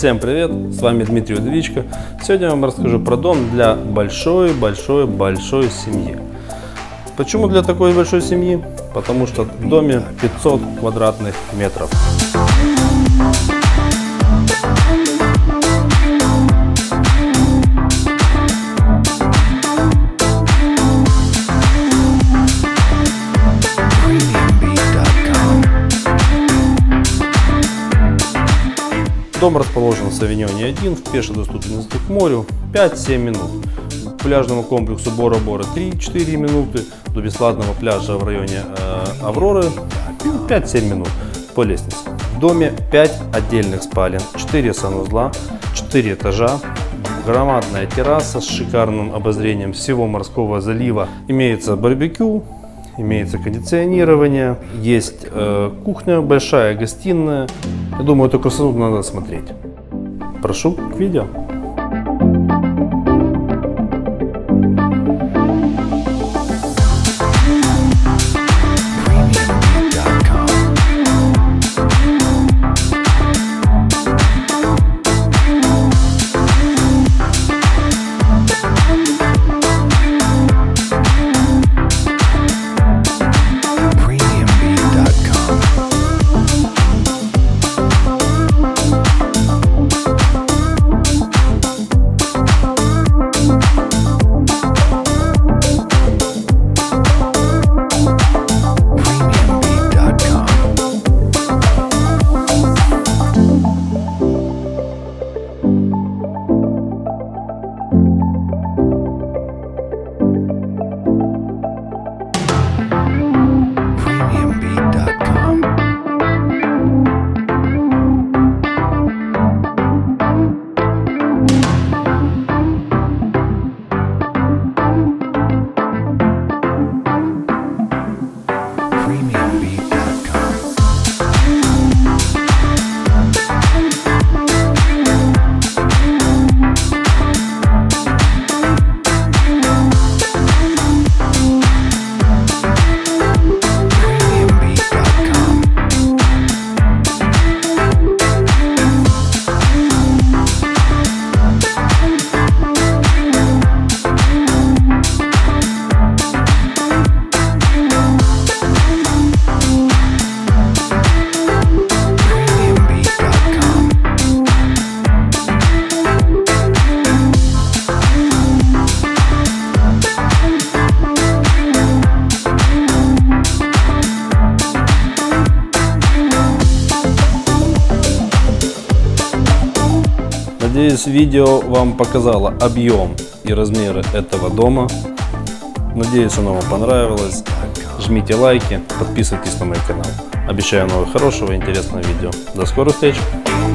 Всем привет, с вами Дмитрий Удовичко. Сегодня я вам расскажу про дом для большой семьи. Почему для такой большой семьи? Потому что в доме 500 квадратных метров. Дом расположен в Савиньоне 1, в пешей доступности к морю 5-7 минут. К пляжному комплексу Бора-Бора 3-4 минуты, до бесплатного пляжа в районе Авроры 5-7 минут по лестнице. В доме 5 отдельных спален, 4 санузла, 4 этажа, громадная терраса с шикарным обозрением всего морского залива. Имеется барбекю, имеется кондиционирование, есть кухня, большая гостиная. Я думаю, эту красоту надо смотреть. Прошу к видео. Надеюсь, видео вам показало объем и размеры этого дома. Надеюсь, оно вам понравилось. Жмите лайки, подписывайтесь на мой канал. Обещаю новых хорошего и интересного видео. До скорых встреч!